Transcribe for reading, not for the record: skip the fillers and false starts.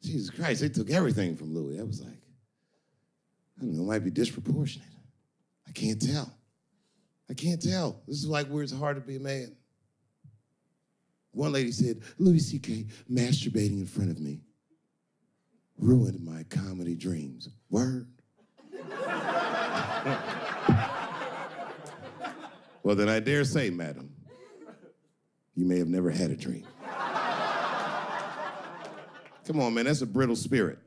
Jesus Christ, they took everything from Louis. I was like, I don't know, it might be disproportionate. I can't tell. I can't tell. This is like where it's hard to be a man. One lady said, Louis C.K. masturbating in front of me ruined my comedy dreams. Word. Well, then I dare say, madam, you may have never had a dream. Come on, man, that's a brittle spirit.